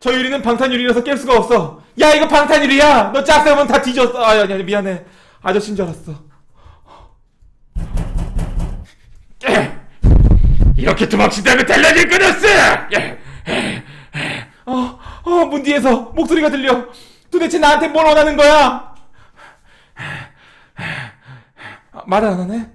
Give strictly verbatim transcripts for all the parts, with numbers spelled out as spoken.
저 유리는 방탄유리라서 깰 수가 없어. 야, 이거 방탄유리야. 너 짝세우면 다 뒤졌어. 아, 아니, 아니, 미안해. 아저씨인 줄 알았어. 이렇게 도망친다면 달라질 건 없어. 어, 어, 문 뒤에서 목소리가 들려. 도대체 나한테 뭘 원하는 거야? 아, 말을 안 하네?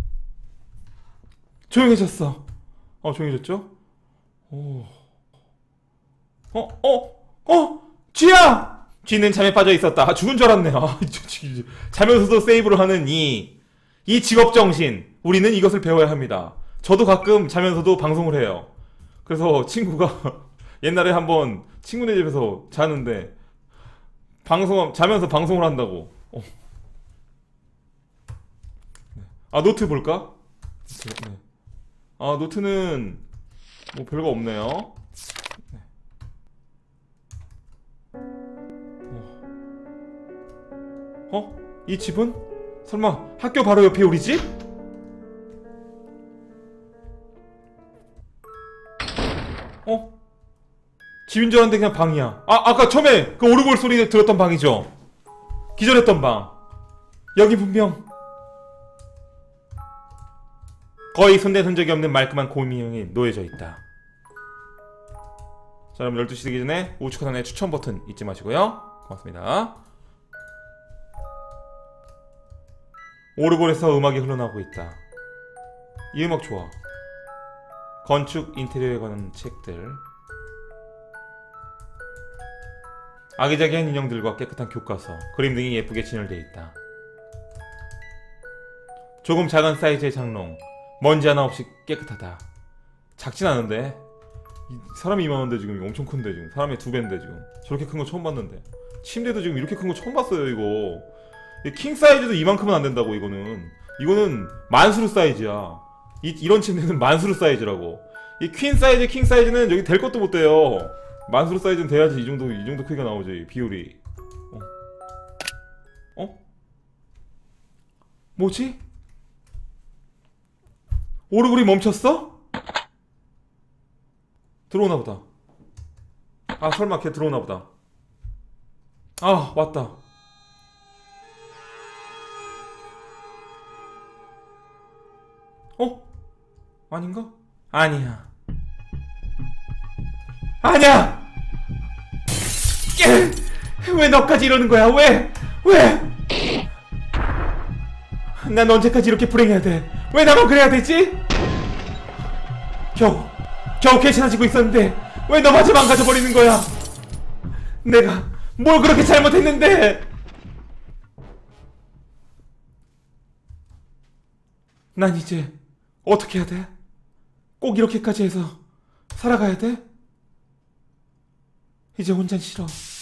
조용해졌어. 어, 조용해졌죠? 오. 어, 어, 어! 쥐야! 쥐는 잠에 빠져 있었다. 아, 죽은 줄 알았네. 아, 자면서도 세이브를 하는 이, 이 직업정신. 우리는 이것을 배워야 합니다. 저도 가끔 자면서도 방송을 해요. 그래서 친구가 옛날에 한번 친구네 집에서 자는데 방송, 자면서 방송을 한다고. 어. 아, 노트 볼까? 네. 아, 노트는 뭐 별거 없네요. 네. 어. 어? 이 집은? 설마 학교 바로 옆에 우리 집? 어? 집인 줄 알았는데 그냥 방이야. 아, 아까 처음에 그 오르골 소리 들었던 방이죠? 기절했던 방. 여기 분명 거의 손댄 흔적이 없는 말끔한 고민형이 놓여져 있다. 자, 여러분 열두 시 되기 전에 우측하단에 추천 버튼 잊지 마시고요. 고맙습니다. 오르골에서 음악이 흘러나오고 있다. 이 음악 좋아. 건축 인테리어에 관한 책들, 아기자기한 인형들과 깨끗한 교과서, 그림 등이 예쁘게 진열되어 있다. 조금 작은 사이즈의 장롱, 먼지 하나 없이 깨끗하다. 작진 않은데 사람이 이만한데 지금 엄청 큰데 지금 사람의 두 배인데 지금 저렇게 큰 거 처음 봤는데 침대도 지금 이렇게 큰 거 처음 봤어요. 이거 킹 사이즈도 이만큼은 안 된다고. 이거는 이거는 만수르 사이즈야. 이, 이런 침대는 만수르 사이즈라고. 이 퀸 사이즈 킹 사이즈는 여기 될 것도 못 돼요. 만수르 사이즈는 돼야지 이 정도 이 정도 크기가 나오지. 비율이. 어? 어? 뭐지? 오르골이 멈췄어? 들어오나보다. 아, 설마 걔 들어오나보다. 아, 왔다. 어? 아닌가? 아니야. 아니야! 왜 너까지 이러는 거야? 왜? 왜? 난 언제까지 이렇게 불행해야 돼? 왜 나만 그래야 되지? 겨우 겨우 괜찮아지고 있었는데 왜 너마저 망가져버리는 거야? 내가 뭘 그렇게 잘못했는데? 난 이제 어떻게 해야 돼? 꼭 이렇게까지 해서 살아가야 돼? 이제 혼잔 싫어.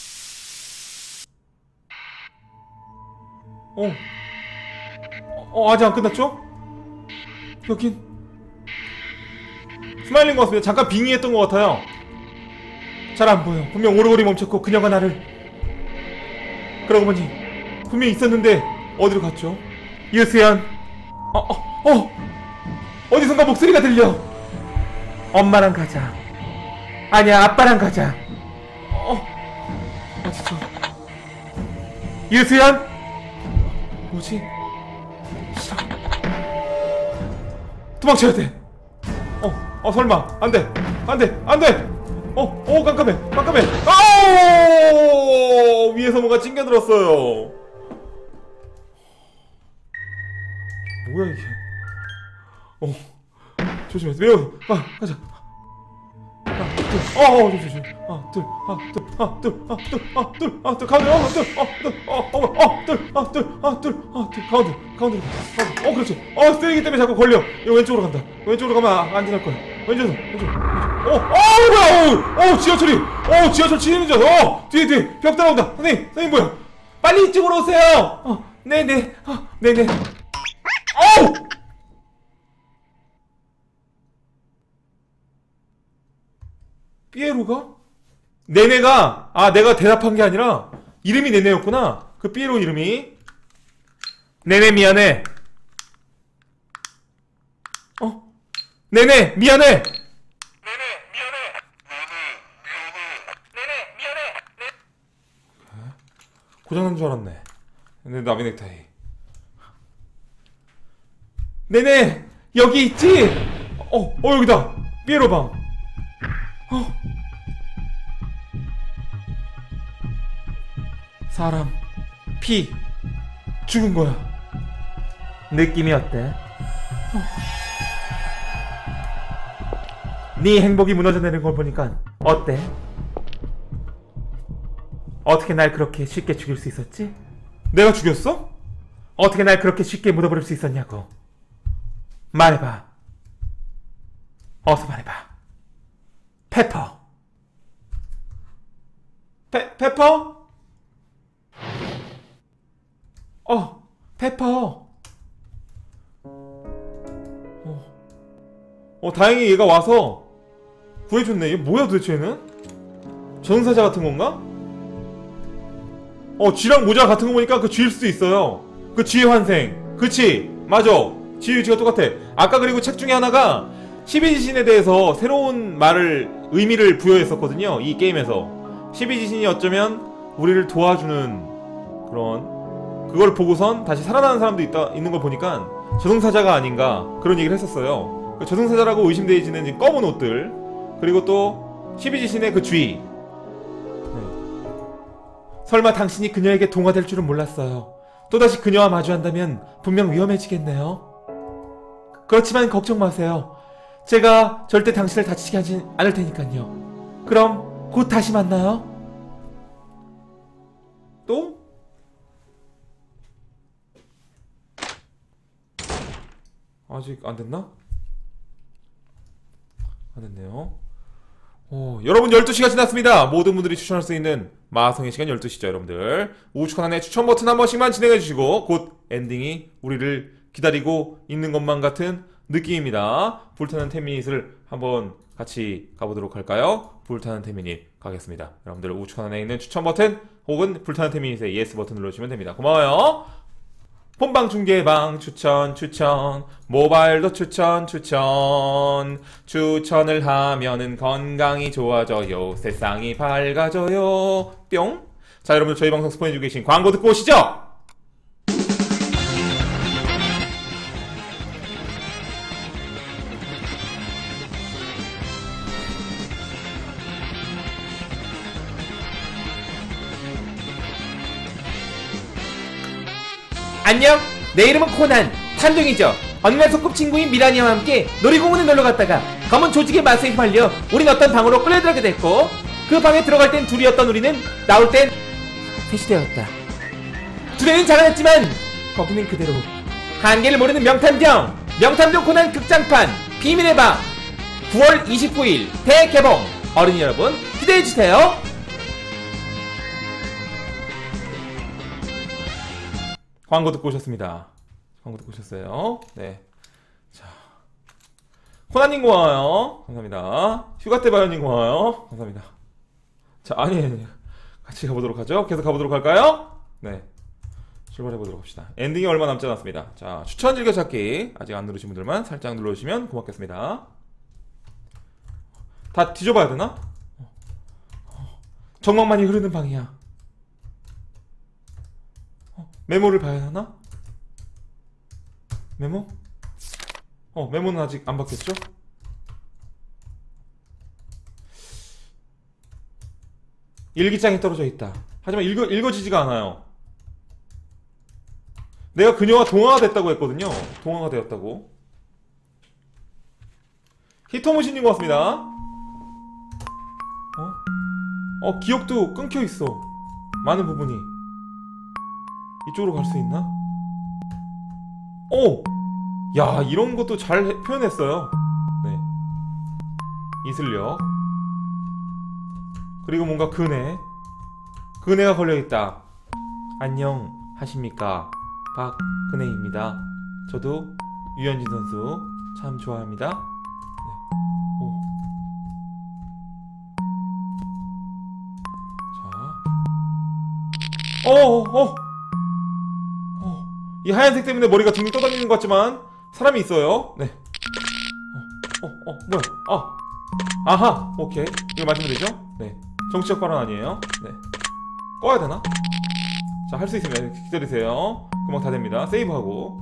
어. 어, 아직 안 끝났죠? 여긴 스마일린 것 같습니다. 잠깐 빙의했던 것 같아요. 잘 안 보여. 분명 오르골이 멈췄고 그녀가 나를. 그러고 보니 분명히 있었는데 어디로 갔죠? 유수연. 어, 어, 어! 어디선가 목소리가 들려. 엄마랑 가자. 아니야, 아빠랑 가자. 어, 어디죠? 유수연? 뭐지? 싫어. 도망쳐야 돼. 어, 어, 설마. 안 돼. 안 돼. 안 돼. 어, 어, 깜깜해. 깜깜해. 아오! 위에서 뭔가 찡겨들었어요. 뭐야, 이게. 어, 조심해. 매우. 아, 가자. 하나, 둘, 어, 어, 조심, 조심. 하나, 둘, 하나, 둘, 하나, 둘, 하나, 둘, 하나, 둘, 하나, 둘, 가운데, 하나, 둘, 어, 둘, 어, 어, 어, 둘, 하나, 둘, 하나, 둘, 하나, 둘, 가운데, 가운데, 가운데. 어, 그렇지. 어, 쓰레기 때문에 자꾸 걸려. 이거 왼쪽으로 간다. 왼쪽으로 가면 안전할 거야. 왼쪽, 왼쪽, 왼쪽. 어, 어, 뭐야, 어, 어, 지하철이, 어, 지하철 치는 줄, 어, 뒤에, 뒤에, 벽 따라온다. 선생님, 선생님 뭐야? 빨리 이쪽으로 오세요. 어, 네네, 어, 네네. 어우! 삐에로가? 네네가, 아, 내가 대답한 게 아니라 이름이 네네였구나. 그 삐에로 이름이. 네네 미안해. 어? 네네 미안해. 네네 미안해. 네네 미안해. 네네 고장난 줄 알았네. 내 나비 넥타이. 네네! 여기 있지? 어, 어, 여기다! 삐에로 방. 어. 사람, 피, 죽은 거야. 느낌이 어때? 어. 네 행복이 무너져 내는 걸 보니까 어때? 어떻게 날 그렇게 쉽게 죽일 수 있었지? 내가 죽였어? 어떻게 날 그렇게 쉽게 묻어버릴 수 있었냐고. 말해봐. 어서 말해봐. 페퍼. 페, 페퍼? 어, 페퍼. 어, 어 다행히 얘가 와서 구해줬네. 얘 뭐야 도대체 얘는? 전사자 같은 건가? 어, 쥐랑 모자 같은 거 보니까 그 쥐일 수도 있어요. 그 쥐의 환생. 그치? 맞아. 쥐 유지가 똑같아. 아까 그리고 책 중에 하나가 십이지신에 대해서 새로운 말을, 의미를 부여했었거든요. 이 게임에서. 십이지신이 어쩌면 우리를 도와주는 그런, 그걸 보고선 다시 살아나는 사람도 있다, 있는 걸 보니까 저승사자가 아닌가 그런 얘기를 했었어요. 그 저승사자라고 의심되어지는 검은 옷들, 그리고 또 십이지신의 그 쥐. 설마 당신이 그녀에게 동화될 줄은 몰랐어요. 또다시 그녀와 마주한다면 분명 위험해지겠네요. 그렇지만 걱정 마세요. 제가 절대 당신을 다치게 하지 않을 테니까요. 그럼 곧 다시 만나요. 또? 아직 안 됐나? 안 됐네요. 오, 여러분 열두 시가 지났습니다. 모든 분들이 추천할 수 있는 마성의 시간 열두 시죠 여러분들. 우측 하단에 추천 버튼 한 번씩만 진행해주시고 곧 엔딩이 우리를 기다리고 있는 것만 같은 느낌입니다. 불타는 텐미닛을 한번 같이 가보도록 할까요? 불타는 텐미닛 가겠습니다. 여러분들 우측 하단에 있는 추천 버튼 혹은 불타는 텐미닛의 예스 버튼 눌러주시면 됩니다. 고마워요. 본방 중계방 추천 추천, 모바일도 추천 추천, 추천을 하면은 건강이 좋아져요, 세상이 밝아져요. 뿅. 자 여러분들 저희 방송 스폰해주고 계신 광고 듣고 오시죠. 안녕, 내 이름은 코난, 탐정이죠. 어느 날 소꿉친구인 미라니와 함께 놀이공원에 놀러갔다가 검은 조직의 맛에 휘말려 우린 어떤 방으로 끌려들어가게 됐고, 그 방에 들어갈 땐 둘이었던 우리는 나올 땐 셋이 되었다. 둘이는 자라났지만 거기는 그대로. 한계를 모르는 명탐정, 명탐정 코난 극장판 비밀의 방 구월 이십구일 대개봉. 어린이 여러분 기대해주세요. 광고 듣고 오셨습니다. 광고 듣고 오셨어요. 네. 자. 코나님 고마워요. 감사합니다. 휴가 때 봐요님 고마워요. 감사합니다. 자, 아니, 아니. 같이 가보도록 하죠. 계속 가보도록 할까요? 네. 출발해보도록 합시다. 엔딩이 얼마 남지 않았습니다. 자, 추천 즐겨찾기. 아직 안 누르신 분들만 살짝 눌러주시면 고맙겠습니다. 다 뒤져봐야 되나? 정막만이 흐르는 방이야. 메모를 봐야 하나? 메모? 어, 메모는 아직 안 바뀌었죠? 일기장이 떨어져 있다. 하지만 읽어, 읽어지지가 않아요. 내가 그녀와 동화가 됐다고 했거든요. 동화가 되었다고. 히토무신님 고맙습니다. 어? 어, 기억도 끊겨 있어. 많은 부분이. 이쪽으로 갈 수 있나? 오! 야, 이런 것도 잘 해, 표현했어요. 네. 이슬력. 그리고 뭔가 그네. 그네가 걸려있다. 안녕 하십니까? 박그네입니다. 저도 유현진 선수 참 좋아합니다. 네. 오. 자. 어어 어. 이 하얀색 때문에 머리가 둥둥 떠다니는 것 같지만 사람이 있어요. 네. 어, 어, 어, 뭐야? 아, 아하, 오케이. 이거 맞으면 되죠? 네. 정치적 발언 아니에요. 네. 꺼야 되나? 자, 할 수 있습니다. 기다리세요. 금방 다 됩니다. 세이브하고.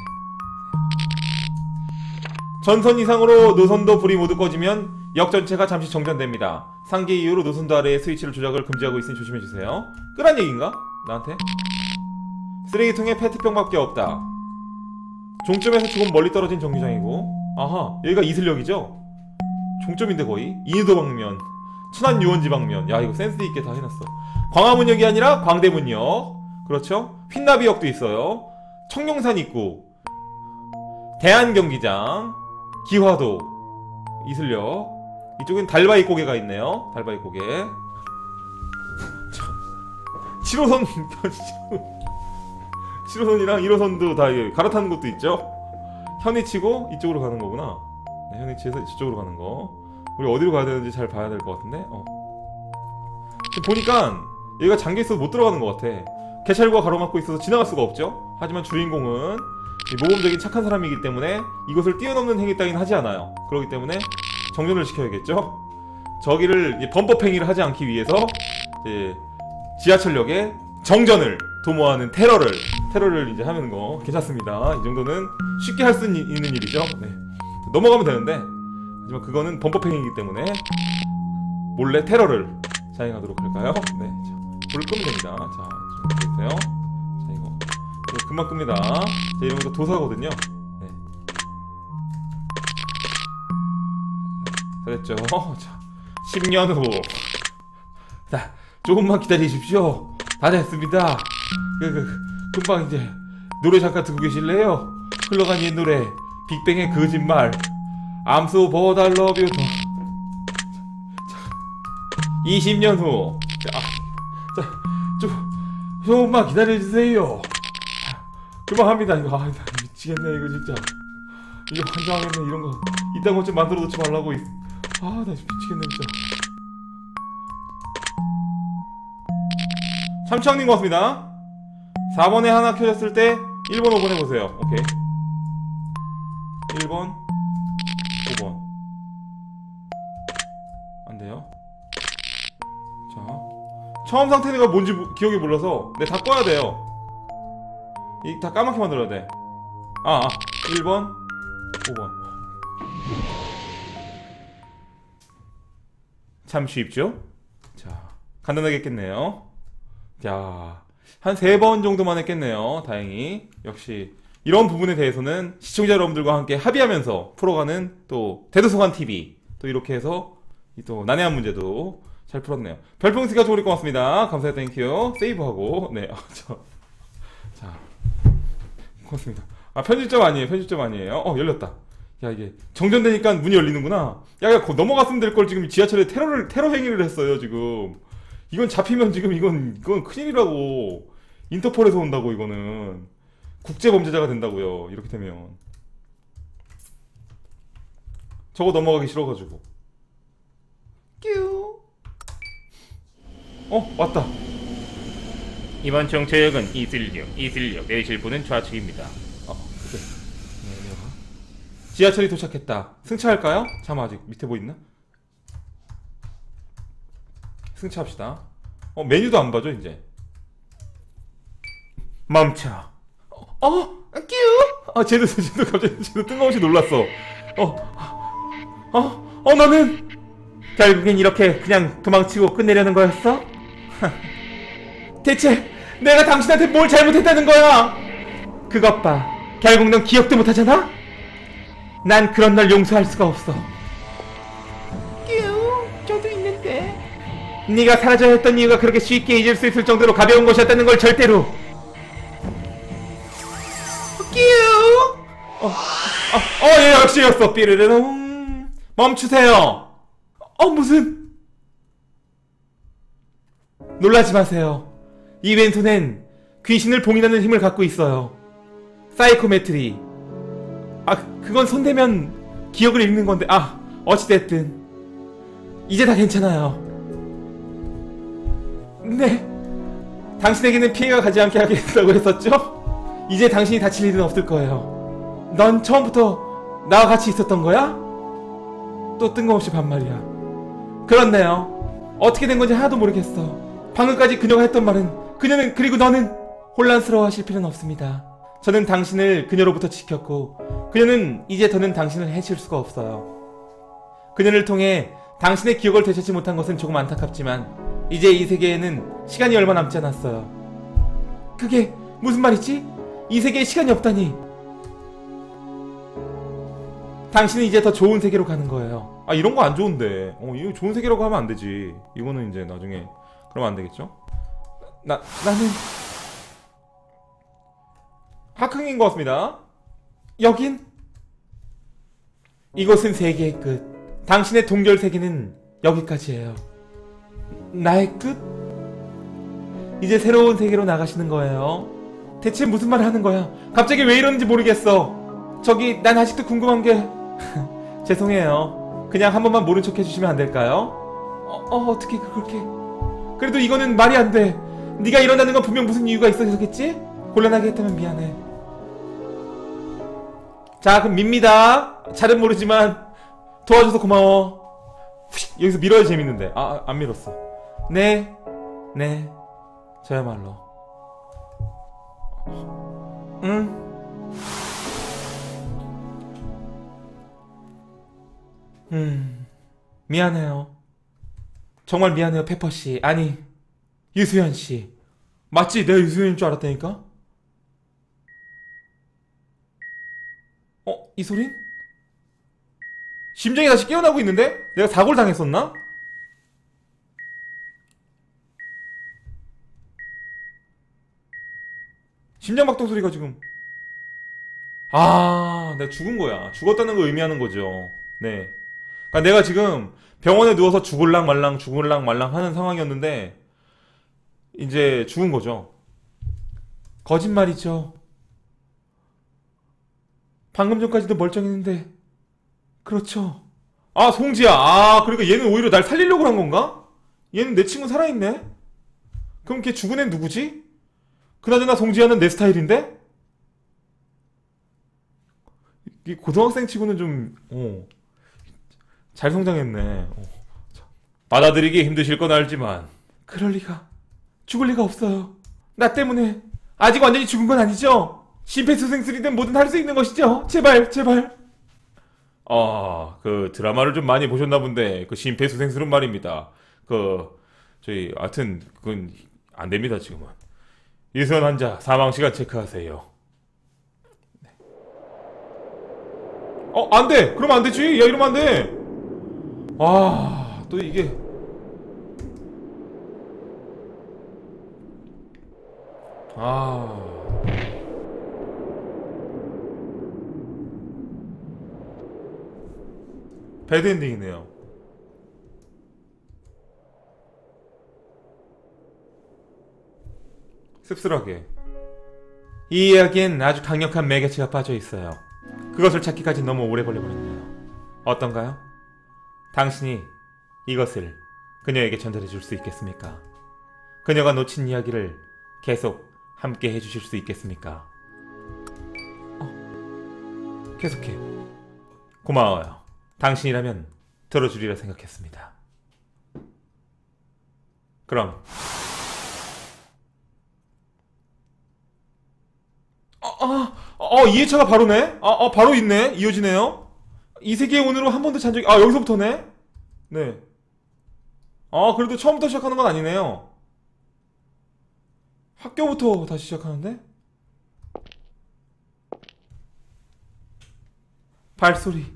전선 이상으로 노선도 불이 모두 꺼지면 역 전체가 잠시 정전됩니다. 상계 이후로 노선도 아래의 스위치를 조작을 금지하고 있으니 조심해주세요. 끄란 얘기인가? 나한테? 쓰레기통에 페트병밖에 없다. 종점에서 조금 멀리 떨어진 정류장이고. 아하, 여기가 이슬역이죠? 종점인데 거의? 인유도 방면, 천안 유원지 방면. 야, 이거 센스있게 다 해놨어. 광화문역이 아니라 광대문역. 그렇죠? 휜나비역도 있어요. 청룡산 입구, 대한경기장, 기화도, 이슬역. 이쪽엔 달바이 고개가 있네요. 달바이 고개. 칠 호선 칠 호선이랑 일 호선도 다 갈아타는 것도 있죠. 현이치고 이쪽으로 가는 거구나. 네, 현이치에서 이쪽으로 가는 거. 우리 어디로 가야 되는지 잘 봐야 될 것 같은데. 어. 지금 보니까 여기가 잠겨있어서 못 들어가는 것 같아. 개찰구가 가로막고 있어서 지나갈 수가 없죠. 하지만 주인공은 모범적인 착한 사람이기 때문에 이것을 뛰어넘는 행위 따윈 하지 않아요. 그렇기 때문에 정전을 시켜야겠죠. 저기를 범법 행위를 하지 않기 위해서 이제 지하철역에 정전을 도모하는 테러를 테러를 이제 하는 거 괜찮습니다. 이 정도는 쉽게 할 수 있는 일이죠. 네. 넘어가면 되는데, 하지만 그거는 범법 행위이기 때문에 몰래 테러를 자행하도록 할까요? 네, 자, 불을 끄면 됩니다. 자, 좀 보세요. 자, 이거, 이거 금방 끕니다. 자, 이런 것도 도사거든요. 네. 다 됐죠? 자, 십 년 후. 자, 조금만 기다리십시오. 다 됐습니다. 그, 그, 금방 이제 노래 잠깐 듣고 계실래요? 흘러간 옛 노래, 빅뱅의 거짓말, I'm so bored I love you. 이십 년 후. 자, 자, 좀, 조금만 기다려주세요. 금방 합니다. 이거, 아, 미치겠네, 이거 진짜. 이거 환장하겠네, 이런 거. 이딴 것 좀 만들어 놓지 말라고. 아, 나 미치겠네, 진짜. 참치왕님 고맙습니다. 사 번에 하나 켜졌을 때 일 번, 오 번 해보세요. 오케이. 일 번, 오 번. 안돼요. 자, 처음 상태가 뭔지 기억이 몰라서 네, 다 꺼야 돼요. 이 다 까맣게 만들어야 돼. 아, 아, 일 번, 오 번. 참 쉽죠? 자, 간단하게 했겠네요. 야, 한 세 번 정도만 했겠네요. 다행히. 역시 이런 부분에 대해서는 시청자 여러분들과 함께 합의하면서 풀어가는 또 대도서관 티비, 또 이렇게 해서 또 난해한 문제도 잘 풀었네요. 별풍스가 좋으리 고맙습니다. 감사해요. 땡큐. 세이브하고. 네. 아, 저. 자, 고맙습니다. 아, 편집점 아니에요. 편집점 아니에요. 어, 열렸다. 야, 이게 정전되니까 문이 열리는구나. 야, 야, 넘어갔으면 될 걸 지금 지하철에 테러를 테러 행위를 했어요. 지금 이건 잡히면 지금 이건 이건 큰일이라고. 인터폴에서 온다고. 이거는 국제범죄자가 된다고요. 이렇게 되면 저거 넘어가기 싫어가지고. 뀨. 어, 왔다. 이번 정차역은 이슬역, 이슬역 내리실 분은 좌측입니다. 어, 그래. 네, 내가. 지하철이 도착했다. 승차할까요? 잠깐, 아직 밑에 뭐 있나? 승차합시다. 어, 메뉴도 안 봐줘 이제. 멈춰. 어, 어, 끼우. 아, 쟤도 쟤도 갑자기 쟤도 뜬금없이 놀랐어. 어, 어, 어, 나는 결국엔 이렇게 그냥 도망치고 끝내려는 거였어? 대체 내가 당신한테 뭘 잘못했다는 거야? 그것 봐. 결국 넌 기억도 못하잖아? 난 그런 널 용서할 수가 없어. 끼우, 저도 있는데. 네가 사라져야 했던 이유가 그렇게 쉽게 잊을 수 있을 정도로 가벼운 것이었다는 걸 절대로. 끼우. 어, 어, 어, 예, 역시였어. 삐르르릉. 멈추세요. 어, 무슨? 놀라지 마세요. 이 왼손엔 귀신을 봉인하는 힘을 갖고 있어요. 사이코메트리. 아, 그건 손대면 기억을 잃는 건데. 아, 어찌됐든 이제 다 괜찮아요. 네, 당신에게는 피해가 가지 않게 하겠다고 했었죠? 이제 당신이 다칠 일은 없을 거예요. 넌 처음부터 나와 같이 있었던 거야? 또 뜬금없이 반말이야. 그렇네요. 어떻게 된 건지 하나도 모르겠어. 방금까지 그녀가 했던 말은 그녀는, 그리고 너는 혼란스러워하실 필요는 없습니다. 저는 당신을 그녀로부터 지켰고 그녀는 이제 더는 당신을 해칠 수가 없어요. 그녀를 통해 당신의 기억을 되찾지 못한 것은 조금 안타깝지만 이제 이 세계에는 시간이 얼마 남지 않았어요. 그게 무슨 말이지? 이 세계에 시간이 없다니. 당신은 이제 더 좋은 세계로 가는 거예요. 아 이런 거 안 좋은데. 어 이거 좋은 세계라고 하면 안 되지. 이거는 이제 나중에 그러면 안 되겠죠? 나 나는 하크인 것 같습니다. 여긴 이곳은 세계의 끝. 당신의 동결 세계는 여기까지예요. 나의 끝? 이제 새로운 세계로 나가시는 거예요. 대체 무슨 말을 하는 거야? 갑자기 왜 이러는지 모르겠어. 저기 난 아직도 궁금한 게 죄송해요. 그냥 한 번만 모른 척 해주시면 안 될까요? 어, 어 어떻게 그렇게. 그래도 이거는 말이 안 돼. 네가 이런다는 건 분명 무슨 이유가 있어서겠지? 곤란하게 했다면 미안해. 자 그럼 밉니다. 잘은 모르지만 도와줘서 고마워. 여기서 밀어야 재밌는데. 아 안 밀었어. 네, 네, 저야말로. 응. 음, 미안해요. 정말 미안해요, 페퍼씨. 아니, 유수연씨. 맞지? 내가 유수연인 줄 알았다니까? 어, 이 소린? 심장이 다시 깨어나고 있는데? 내가 사고를 당했었나? 심장박동 소리가 지금. 아, 내가 죽은 거야. 죽었다는 걸 의미하는 거죠. 네. 그러니까 내가 지금 병원에 누워서 죽을랑 말랑 죽을랑 말랑 하는 상황이었는데 이제 죽은 거죠. 거짓말이죠. 방금 전까지도 멀쩡했는데. 그렇죠. 아, 송지야. 아, 그러니까 얘는 오히려 날 살리려고 한 건가? 얘는 내 친구 살아있네? 그럼 걔 죽은 애는 누구지? 그나저나 송지야는 내 스타일인데? 이 고등학생 치고는 좀, 어, 잘 성장했네. 어. 받아들이기 힘드실 건 알지만. 그럴 리가. 죽을 리가 없어요. 나 때문에. 아직 완전히 죽은 건 아니죠? 심폐소생술이든 뭐든 할 수 있는 것이죠? 제발, 제발. 아, 그 드라마를 좀 많이 보셨나 본데 그 심폐소생술은 말입니다. 그 저희 하여튼 그건 안 됩니다 지금은. 이수연 환자 사망 시간 체크하세요. 네. 어, 안 돼. 그러면 안 되지. 야, 이러면 안 돼. 아, 또 이게. 아. 배드엔딩이네요. 씁쓸하게. 이 이야기엔 아주 강력한 매개체가 빠져 있어요. 그것을 찾기까지 너무 오래 걸려버렸네요. 어떤가요? 당신이 이것을 그녀에게 전달해 줄 수 있겠습니까? 그녀가 놓친 이야기를 계속 함께 해주실 수 있겠습니까? 어, 계속해. 고마워요. 당신이라면 들어주리라 생각했습니다. 그럼 아, 아, 어, 이해차가 바로네? 아, 아, 바로 있네? 이어지네요? 이 세계의 오늘로 한 번도 잔 적이, 아, 여기서부터네? 네. 아, 그래도 처음부터 시작하는 건 아니네요. 학교부터 다시 시작하는데? 발소리.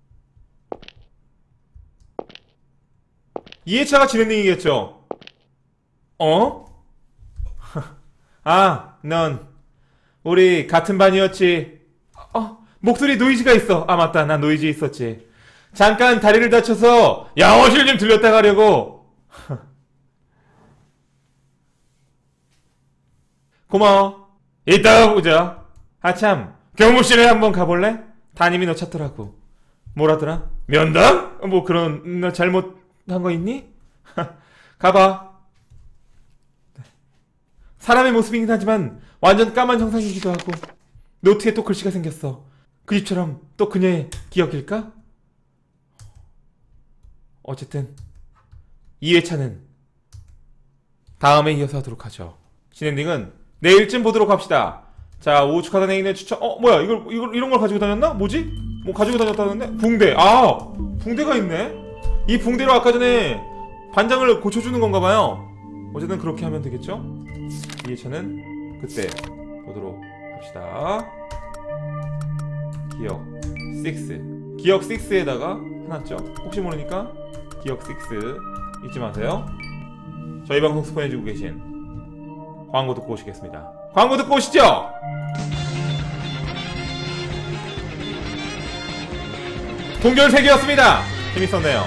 이해차가 진행이겠죠? 어? 아, 넌 우리 같은 반이었지. 어, 목소리 노이즈가 있어. 아, 맞다. 나 노이즈 있었지. 잠깐 다리를 다쳐서 양호실 좀 들렸다 가려고. 고마워. 이따가 보자. 아참, 교무실에 한번 가볼래? 담임이 너 찾더라고. 뭐라더라? 면담? 뭐 그런, 너 잘못한 거 있니? 가봐. 사람의 모습이긴 하지만 완전 까만 형상이기도 하고 노트에 또 글씨가 생겼어. 그 집처럼 또 그녀의 기억일까? 어쨌든 이 회차는 다음에 이어서 하도록 하죠. 진엔딩은 내일쯤 보도록 합시다. 자, 우측하단에 있는 추천. 어, 뭐야? 이걸 이걸 이런 걸 가지고 다녔나? 뭐지? 뭐 가지고 다녔다는데? 붕대. 아, 붕대가 있네. 이 붕대로 아까 전에 반장을 고쳐주는 건가 봐요. 어쨌든 그렇게 하면 되겠죠? 이 회차는 그때 보도록 합시다. 기억 육. 기억 육에다가 해놨죠? 혹시 모르니까 기억 육 잊지 마세요. 저희 방송 스폰해주고 계신 광고 듣고 오시겠습니다. 광고 듣고 오시죠! 동결세계였습니다. 재밌었네요.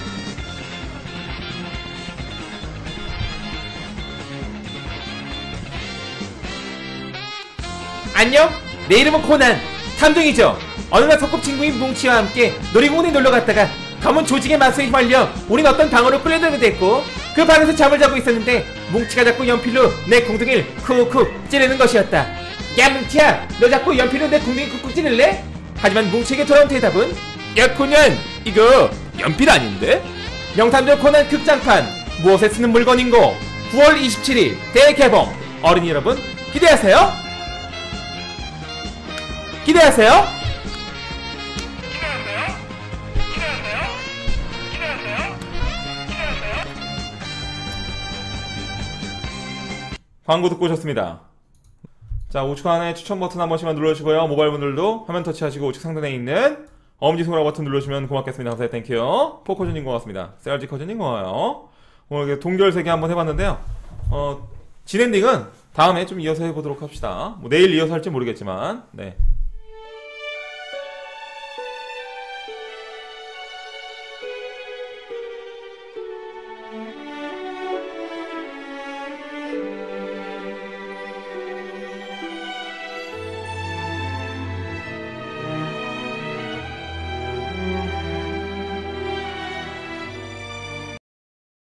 안녕, 내 이름은 코난 탐정이죠. 어느 날 소꿉친구인 뭉치와 함께 놀이공원에 놀러갔다가 검은 조직의 마수에 휘말려 우린 어떤 방으로 끌려들게 됐고, 그 방에서 잠을 자고 있었는데 뭉치가 자꾸 연필로 내 궁둥이를 쿡쿡 찌르는 것이었다. 야 뭉치야, 너 자꾸 연필로 내 궁둥이 쿡쿡 찌를래? 하지만 뭉치에게 돌아온 대답은, 야 코난, 이거 연필 아닌데? 명탐정 코난 극장판 무엇에 쓰는 물건인고 구월 이십칠일 대개봉. 어린이 여러분 기대하세요. 기대하세요. 광고 듣고 오셨습니다. 자, 우측 하단에 추천 버튼 한 번씩만 눌러주시고요. 모바일 분들도 화면 터치하시고 우측 상단에 있는 엄지손가락 버튼 눌러주시면 고맙겠습니다. 감사해요. 땡큐. 포커전인 것 같습니다. 셀지 커전인 거예요. 오늘 동결세계 한번 해봤는데요. 어, 진엔딩은 다음에 좀 이어서 해보도록 합시다. 뭐 내일 이어서 할지 모르겠지만, 네.